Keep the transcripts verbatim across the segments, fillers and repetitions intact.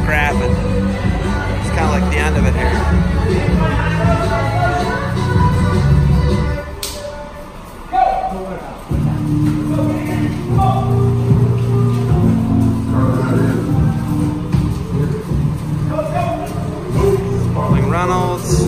scrapping. It's kind of like the end of it here. Spalding Reynolds.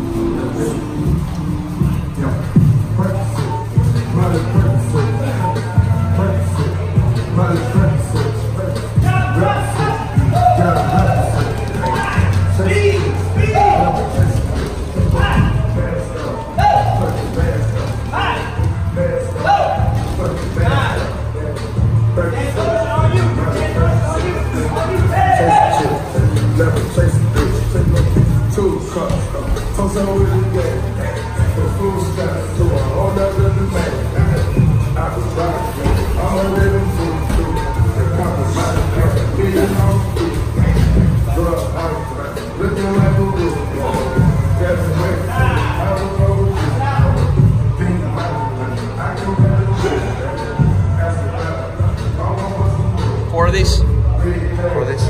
Four of these? Four of these?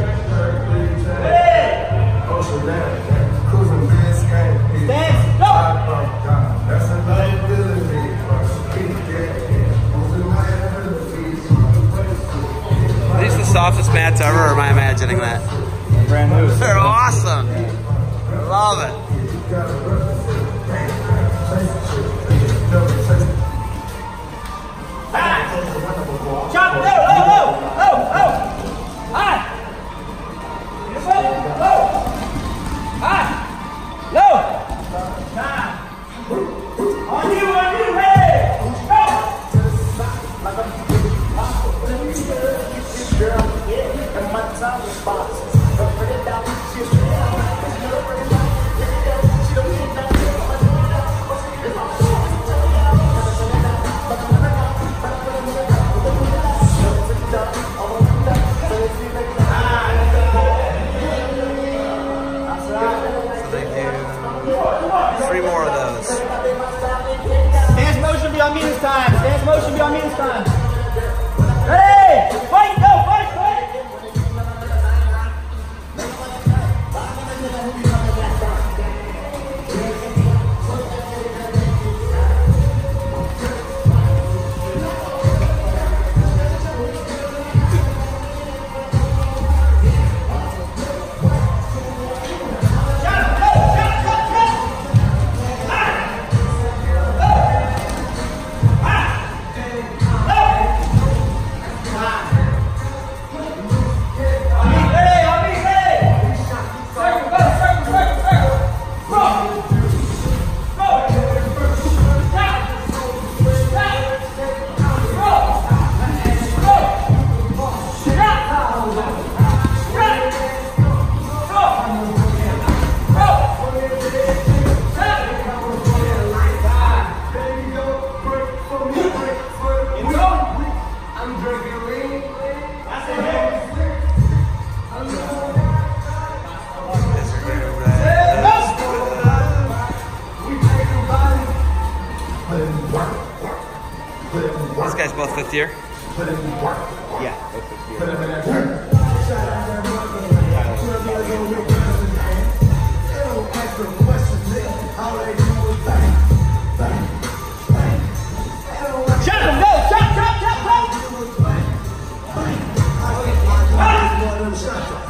Are these the softest mats ever, or am I imagining that? Brand new. They're awesome. I love it. Chop, low, low, low, low, low. High. Low, low. High. Low. On you, on you, hey. Go. Three more of those. Stance motion, be on me this time. Stance motion, be on me this time. Ready? Fight, go, fight, fight. These guys both fifth year? Yeah, both fifth year. Shut him, go, shut, shut, shut, shut.